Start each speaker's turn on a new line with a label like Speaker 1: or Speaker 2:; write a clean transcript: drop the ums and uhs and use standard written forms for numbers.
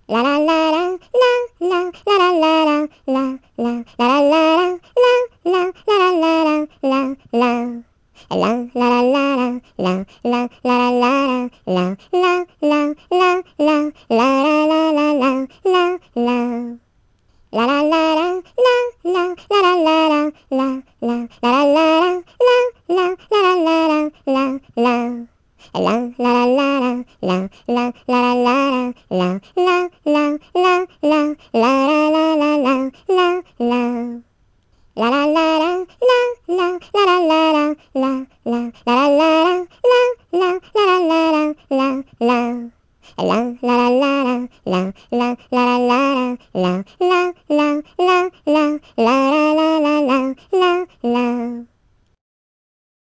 Speaker 1: La la la la la la la la la la la la la la la la la la la. La la la la la la la la la la la la la la la la la la la la. La la la la la la la la la la la la la la la la la la. La la la la la la la la la la la la la la la la la la la. La la la la la la la la la la la la la la la la la la la. La la la la la la la la la la la la la la la la la la la la.